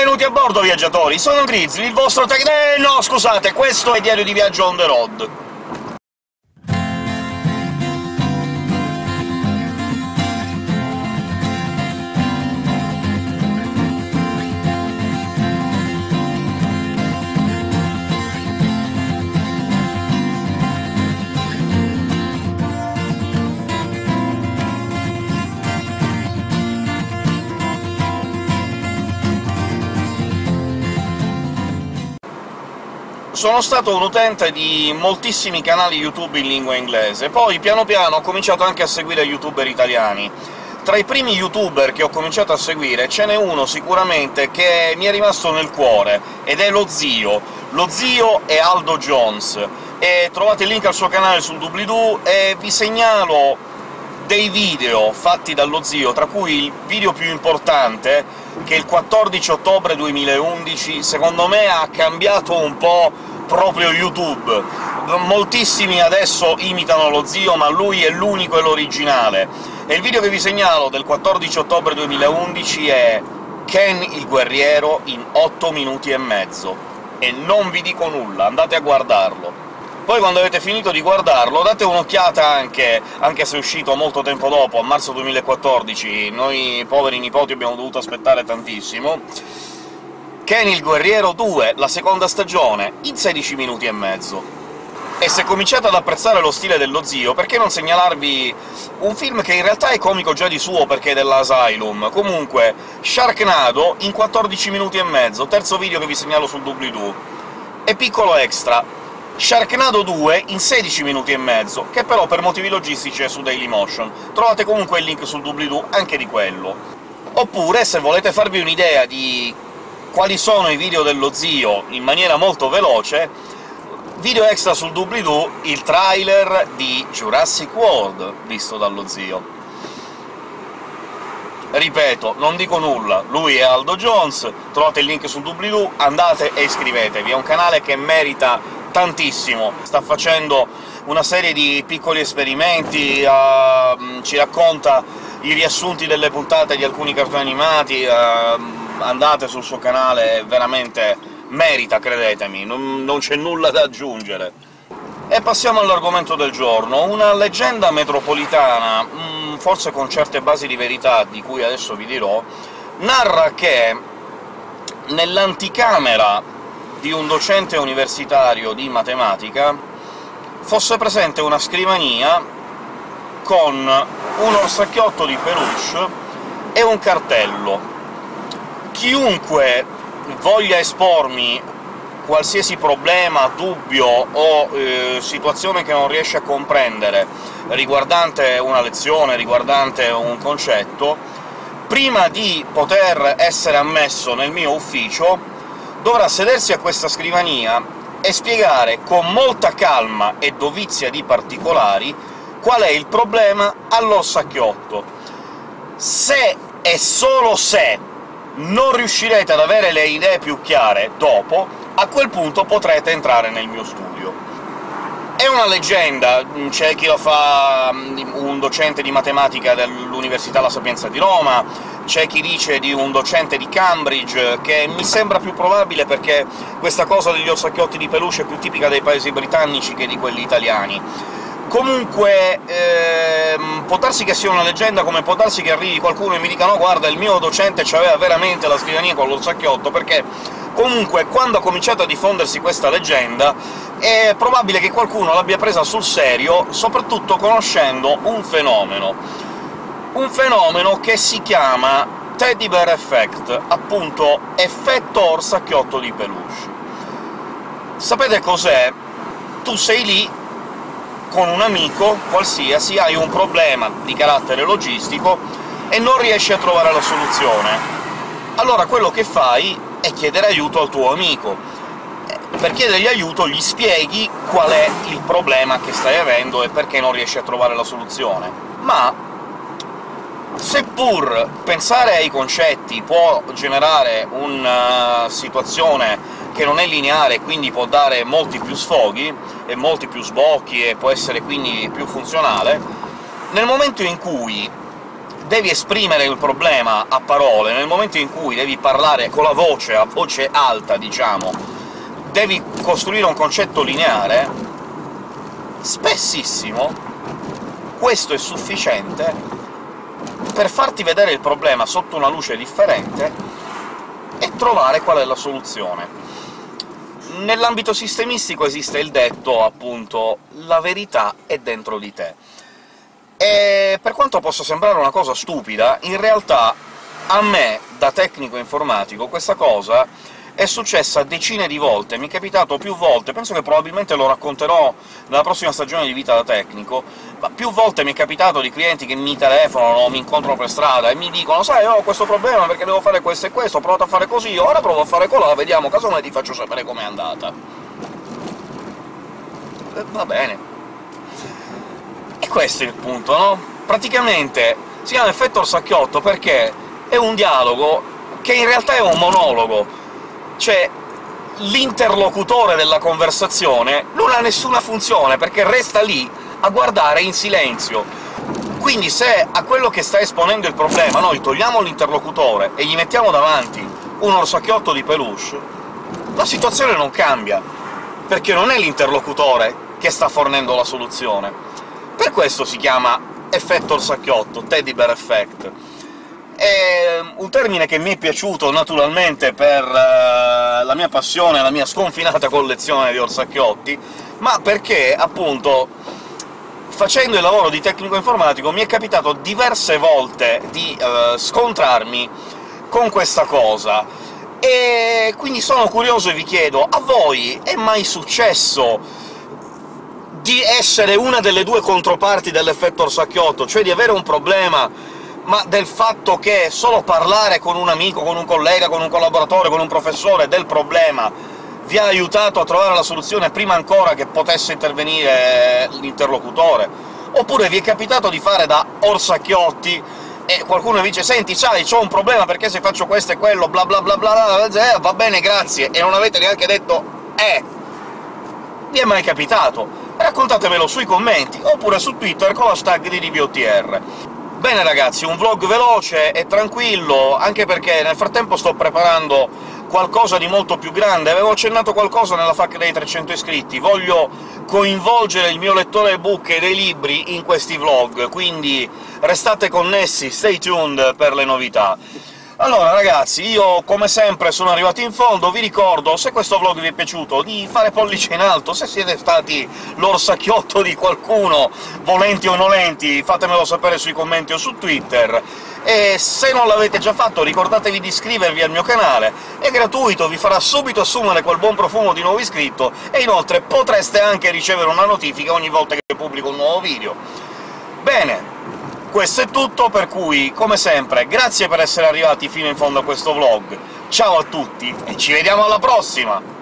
Benvenuti a bordo, viaggiatori! Sono Grizzly, il vostro no, scusate, questo è Diario di Viaggio on the road. Sono stato un utente di moltissimi canali YouTube in lingua inglese, poi piano piano ho cominciato anche a seguire youtuber italiani. Tra i primi youtuber che ho cominciato a seguire ce n'è uno sicuramente che mi è rimasto nel cuore, ed è lo Zio. Lo Zio è Aldo Jones, e trovate il link al suo canale sul doobly-doo, e vi segnalo dei video fatti dallo Zio, tra cui il video più importante, che il 14 ottobre 2011 secondo me ha cambiato un po' proprio YouTube. Moltissimi adesso imitano lo Zio, ma lui è l'unico e l'originale. E il video che vi segnalo del 14 ottobre 2011 è Ken il guerriero in 8 minuti e mezzo, e non vi dico nulla, andate a guardarlo. Poi quando avete finito di guardarlo date un'occhiata anche se è uscito molto tempo dopo, a marzo 2014, noi poveri nipoti abbiamo dovuto aspettare tantissimo, Ken il guerriero 2, la seconda stagione, in 16 minuti e mezzo. E se cominciate ad apprezzare lo stile dello Zio, perché non segnalarvi un film che in realtà è comico già di suo, perché è dell'Asylum? Comunque, Sharknado in 14 minuti e mezzo, terzo video che vi segnalo sul doobly-doo. E piccolo extra, Sharknado 2 in 16 minuti e mezzo, che però per motivi logistici è su Dailymotion. Trovate comunque il link sul doobly-doo anche di quello. Oppure, se volete farvi un'idea di quali sono i video dello Zio in maniera molto veloce, video extra sul doobly-doo, il trailer di Jurassic World visto dallo Zio. Ripeto, non dico nulla, lui è Aldo Jones, trovate il link sul doobly-doo, andate e iscrivetevi, è un canale che merita tantissimo, sta facendo una serie di piccoli esperimenti, ci racconta i riassunti delle puntate di alcuni cartoni animati, andate sul suo canale, veramente merita, credetemi, non c'è nulla da aggiungere. E passiamo all'argomento del giorno. Una leggenda metropolitana, forse con certe basi di verità, di cui adesso vi dirò, narra che nell'anticamera di un docente universitario di matematica fosse presente una scrivania con un orsacchiotto di peluche e un cartello. Chiunque voglia espormi qualsiasi problema, dubbio o situazione che non riesce a comprendere riguardante una lezione, riguardante un concetto, prima di poter essere ammesso nel mio ufficio dovrà sedersi a questa scrivania e spiegare con molta calma e dovizia di particolari qual è il problema all'orsacchiotto. Se e solo se non riuscirete ad avere le idee più chiare dopo, a quel punto potrete entrare nel mio studio. È una leggenda, c'è chi lo fa un docente di matematica dell'Università La Sapienza di Roma, c'è chi dice di un docente di Cambridge, che mi sembra più probabile perché questa cosa degli orsacchiotti di peluche è più tipica dei paesi britannici che di quelli italiani. Comunque, può darsi che sia una leggenda, come può darsi che arrivi qualcuno e mi dica «No, guarda, il mio docente c'aveva veramente la scrivania con l'orsacchiotto», perché comunque, quando ha cominciato a diffondersi questa leggenda, è probabile che qualcuno l'abbia presa sul serio, soprattutto conoscendo un fenomeno che si chiama Teddy Bear Effect, appunto effetto orsacchiotto di peluche. Sapete cos'è? Tu sei lì con un amico qualsiasi, hai un problema di carattere logistico e non riesci a trovare la soluzione. Allora quello che fai è chiedere aiuto al tuo amico. Per chiedergli aiuto gli spieghi qual è il problema che stai avendo e perché non riesci a trovare la soluzione. Ma seppur pensare ai concetti può generare una situazione che non è lineare, quindi può dare molti più sfoghi e molti più sbocchi, e può essere quindi più funzionale, nel momento in cui devi esprimere il problema a parole, nel momento in cui devi parlare con la voce, a voce alta, diciamo, devi costruire un concetto lineare, spessissimo questo è sufficiente per farti vedere il problema sotto una luce differente e trovare qual è la soluzione. Nell'ambito sistemistico esiste il detto, appunto, «la verità è dentro di te». E per quanto possa sembrare una cosa stupida, in realtà a me, da tecnico informatico, questa cosa è successa decine di volte, mi è capitato più volte, penso che probabilmente lo racconterò nella prossima stagione di Vita da Tecnico, ma più volte mi è capitato di clienti che mi telefonano o mi incontrano per strada e mi dicono «Sai, ho questo problema perché devo fare questo e questo, ho provato a fare così, ora provo a fare colà, vediamo, casomai ti faccio sapere com'è andata». Va bene. E questo è il punto, no? Praticamente si chiama effetto orsacchiotto perché è un dialogo che in realtà è un monologo, cioè l'interlocutore della conversazione non ha nessuna funzione, perché resta lì a guardare in silenzio. Quindi se a quello che sta esponendo il problema noi togliamo l'interlocutore e gli mettiamo davanti un orsacchiotto di peluche, la situazione non cambia, perché non è l'interlocutore che sta fornendo la soluzione. Per questo si chiama effetto orsacchiotto, teddy bear effect. È un termine che mi è piaciuto, naturalmente, per la mia passione, la mia sconfinata collezione di orsacchiotti, ma perché, appunto, facendo il lavoro di tecnico informatico mi è capitato diverse volte di scontrarmi con questa cosa, e quindi sono curioso e vi chiedo, a voi è mai successo di essere una delle due controparti dell'effetto orsacchiotto, cioè di avere un problema, ma del fatto che solo parlare con un amico, con un collega, con un collaboratore, con un professore del problema vi ha aiutato a trovare la soluzione prima ancora che potesse intervenire l'interlocutore? Oppure vi è capitato di fare da orsacchiotti e qualcuno vi dice «Senti, sai, c'ho un problema perché se faccio questo e quello, bla bla bla bla bla, va bene, grazie», e non avete neanche detto Vi è mai capitato? Raccontatemelo sui commenti, oppure su Twitter con l'hashtag di DBOTR. Bene ragazzi, un vlog veloce e tranquillo, anche perché nel frattempo sto preparando qualcosa di molto più grande. Avevo accennato qualcosa nella FAQ dei 300 iscritti, voglio coinvolgere il mio lettore ebook e dei libri in questi vlog, quindi restate connessi, stay tuned per le novità. Allora ragazzi, io come sempre sono arrivato in fondo, vi ricordo, se questo vlog vi è piaciuto, di fare pollice in alto, se siete stati l'orsacchiotto di qualcuno, volenti o nolenti, fatemelo sapere sui commenti o su Twitter, e se non l'avete già fatto ricordatevi di iscrivervi al mio canale, è gratuito, vi farà subito assumere quel buon profumo di nuovo iscritto, e inoltre potreste anche ricevere una notifica ogni volta che pubblico un nuovo video. Bene, questo è tutto, per cui, come sempre, grazie per essere arrivati fino in fondo a questo vlog, ciao a tutti e ci vediamo alla prossima!